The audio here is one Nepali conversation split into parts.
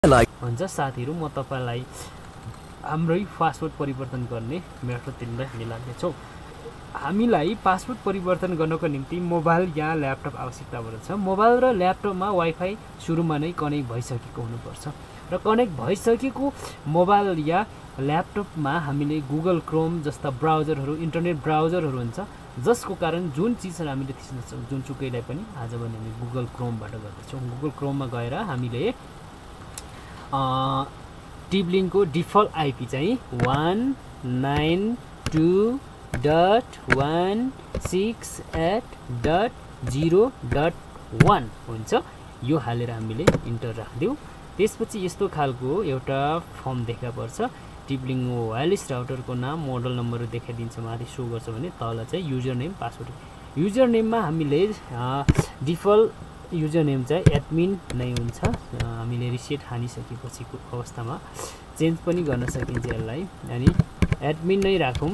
हुन्छ साथीहरु, म तपाईलाई हाम्रै पासवर्ड परिवर्तन गर्ने मेथडतिर हामी लाग्नेछौँ। हामीलाई पासवर्ड परिवर्तन गर्नको निम्ति मोबाइल या ल्यापटप आवश्यकता पर्छ। मोबाइल र ल्यापटपमा वाइफाई सुरुमा नै कनेक्ट भइसकेको हुनुपर्छ र कनेक्ट भइसकेको मोबाइल या ल्यापटपमा हामीले गुगल क्रोम जस्ता ब्राउजरहरू, इन्टरनेट ब्राउजरहरू हुन्छ, जसको कारण जुन चीजहरु हामीले थिच्न जुनसुकैलाई पनि आज भने हामी गुगल क्रोमबाट गर्दछौँ। गुगल क्रोममा गएर हामीले टिबलिङको डिफल्ट आइपी चाहिँ 192.168.0.1 हुन्छ। यो हालेर हामीले इन्टर राख्दियौ। त्यसपछि यस्तो खालको एउटा फर्म देखा पर्छ। टिबलिङ वायरलेस राउटरको नाम, मोडल नम्बर देखाइदिन्छ, माथि शो गर्छ भने तल चाहिँ युजर नेम, पासवर्ड। युजर नेममा हामीले डिफल्ट युजर नेम चाहिँ एडमिन नै हुन्छ। हामीले रिसेट हानिसकेपछिको अवस्थामा चेन्ज पनि गर्न सकिन्छ यसलाई, अनि एडमिन नै राखौँ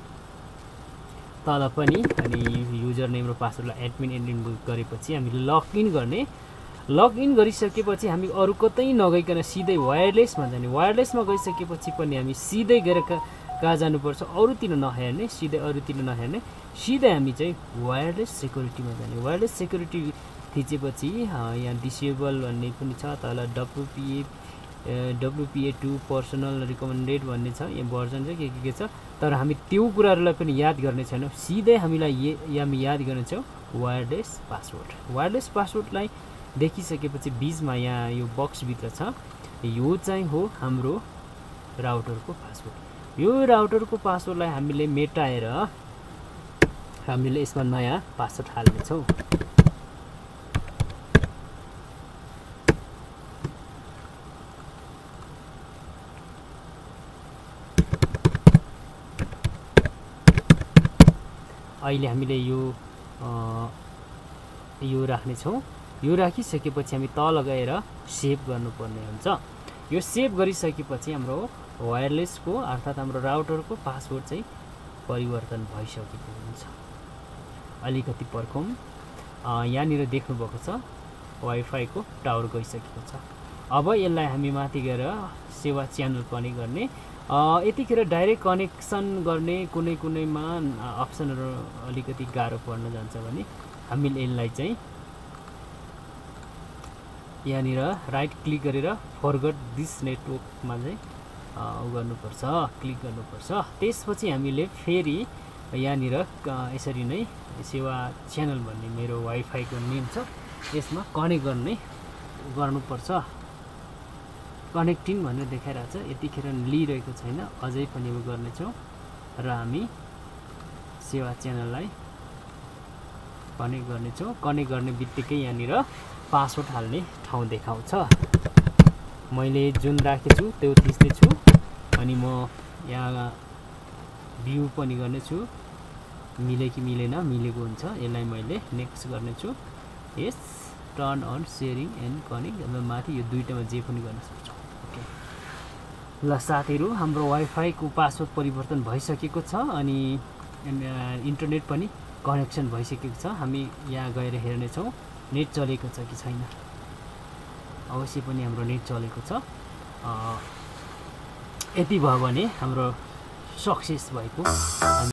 तल पनि। अनि युजर नेम र पासवर्डलाई एडमिन गरेपछि हामीले लगइन गर्ने। लगइन गरिसकेपछि हामी अरु कतै नगइकन सिधै वायरलेसमा जाने। वायरलेसमा गइसकेपछि पनि हामी सिधै गएर कहाँ जानुपर्छ, अरुतिर नहेर्ने, सिधै अरुतिर नहेर्ने, सिधै हामी चाहिँ वायरलेस सेक्युरिटीमा जाने। वायरलेस सेक्युरिटी थिचेपछि यहाँ डिसेबल भन्ने पनि छ, तल WPA2 पर्सनल रिकमेन्डेड भन्ने छ, यहाँ भर्जन चाहिँ के छ। तर हामी त्यो कुराहरुलाई पनि याद गर्ने छैनौं, सिधै हामीलाई याद गर्ने छ वायरलेस पासवर्ड। वायरलेस पासवर्डलाई देखिसकेपछि बीचमा यहाँ यो बक्स भित्र छ, यो चाहिँ हो हाम्रो राउटरको पासवर्ड। यो राउटरको पासवर्डलाई हामीले मेटाएर हामीले यसमा नयाँ पासवर्ड हाल्ने छौं। अहिले हामीले यो राख्ने छौं। यो राखिसकेपछि हामी तल गएर सेभ गर्नुपर्ने हुन्छ। यो सेभ गरिसकेपछि हाम्रो वायरलेसको अर्थात हाम्रो राउटरको पासवर्ड चाहिँ परिवर्तन भइसकेको हुन्छ। अलिकति पर्खौं। यहाँनिर देख्नु भएको छ वाइफाई को टावर गइसकेको छ। अब यसलाई हामी माथि गएर सेवा च्यानल कनेक्ट गर्ने। यतिखेर डाइरेक्ट कनेक्सन गर्ने कुनैमा अप्सनहरु अलिकति गाह्रो पर्न जान्छ भने हामीले यसलाई चाहिँ यहाँनिर राइट क्लिक गरेर फरगट दिस नेटवर्कमा चाहिँ गर्नुपर्छ, क्लिक गर्नुपर्छ। त्यसपछि हामीले फेरि यहाँनिर यसरी नै सेवा च्यानल भन्ने मेरो वाइफाई को नेम छ, यसमा कनेक्ट गर्नुपर्छ। कनेक्टिङ भनेर देखाइरहेछ, यतिखेर लिइरहेको छैन, अझै पनि हामी गर्नेछौँ र हामी सेवा च्यानललाई कनेक्ट गर्नेछौँ। कनेक्ट गर्ने बित्तिकै यहाँनिर पासवर्ड हाल्ने ठाउँ देखाउँछ। मैले जुन राखेछु त्यो थिच्ने छु, अनि म यहाँ भ्यू पनि गर्नेछु। मिले कि मिलेन, मिलेको हुन्छ, यसलाई मैले नेक्स्ट गर्नेछु। यस turn on sharing and connect, अब माथि यो दुईटामा जे पनि गर्न सक्छौँ। ल साथीहरु, हाम्रो वाइफाई को पासवर्ड परिवर्तन भइसकेको छ अनि इन्टरनेट पनि कनेक्सन भइसकेको छ। हामी यहाँ गएर हेर्ने छौं नेट चलेको छ कि छैन। अवश्य पनि हाम्रो नेट चलेको छ। यति भयो भने हाम्रो सक्सेस भएको